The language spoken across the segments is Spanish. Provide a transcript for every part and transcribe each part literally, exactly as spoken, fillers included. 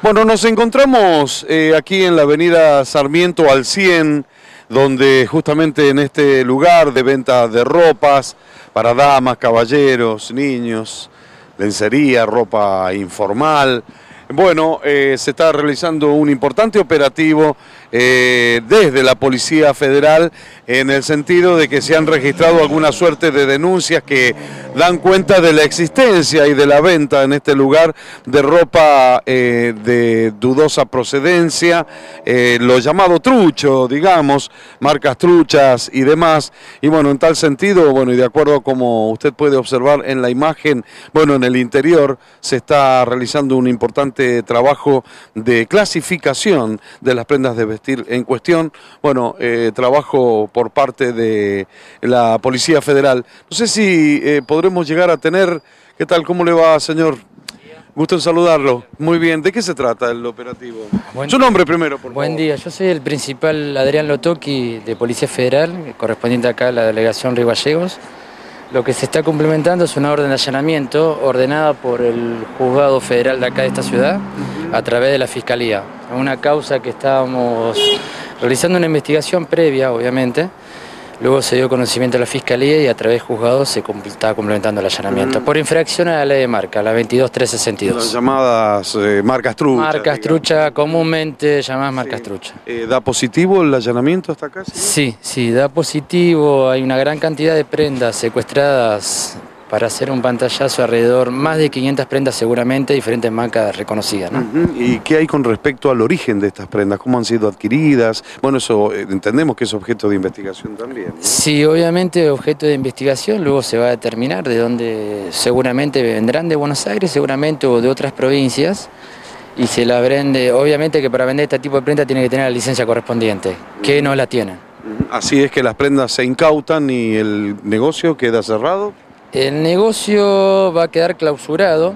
Bueno, nos encontramos eh, aquí en la avenida Sarmiento al cien, donde justamente en este lugar de venta de ropas para damas, caballeros, niños, lencería, ropa informal, bueno, eh, se está realizando un importante operativo eh, desde la Policía Federal en el sentido de que se han registrado alguna suerte de denuncias que dan cuenta de la existencia y de la venta en este lugar de ropa eh, de dudosa procedencia, eh, lo llamado trucho, digamos, marcas truchas y demás. Y bueno, en tal sentido, bueno, y de acuerdo como usted puede observar en la imagen, bueno, en el interior se está realizando un importante trabajo de clasificación de las prendas de vestir en cuestión, bueno, eh, trabajo por parte de la Policía Federal. No sé si eh, podremos llegar a tener, ¿qué tal? ¿Cómo le va, señor? Gusto en saludarlo. Muy bien, ¿de qué se trata el operativo? Buen Su nombre primero, por Buen favor. día, yo soy el principal Adrián Lotoki de Policía Federal, correspondiente acá a la delegación Río Gallegos. Lo que se está complementando es una orden de allanamiento ordenada por el juzgado federal de acá de esta ciudad a través de la Fiscalía. Una causa que estábamos realizando una investigación previa, obviamente. Luego se dio conocimiento a la Fiscalía y a través del juzgado se estaba complementando el allanamiento. Por infracción a la ley de marca, la veintidós mil trescientos sesenta y dos. Las llamadas eh, marcas truchas. Marcas truchas, comúnmente llamadas marcas sí. truchas. Eh, ¿Da positivo el allanamiento hasta acá? ¿Sí? sí, sí, da positivo. Hay una gran cantidad de prendas secuestradas para hacer un pantallazo alrededor, más de quinientas prendas seguramente, diferentes marcas reconocidas, ¿no? Uh-huh. ¿Y qué hay con respecto al origen de estas prendas? ¿Cómo han sido adquiridas? Bueno, eso eh, entendemos que es objeto de investigación también, ¿no? Sí, obviamente objeto de investigación, luego se va a determinar de dónde seguramente vendrán, de Buenos Aires seguramente o de otras provincias, y se la vende, obviamente que para vender este tipo de prenda tiene que tener la licencia correspondiente, que no la tienen. Uh-huh. Así es que las prendas se incautan y el negocio queda cerrado. El negocio va a quedar clausurado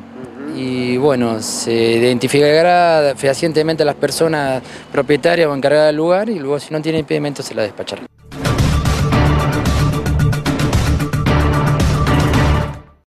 y bueno, se identificará fehacientemente a las personas propietarias o encargadas del lugar y luego si no tiene impedimento se la despachará.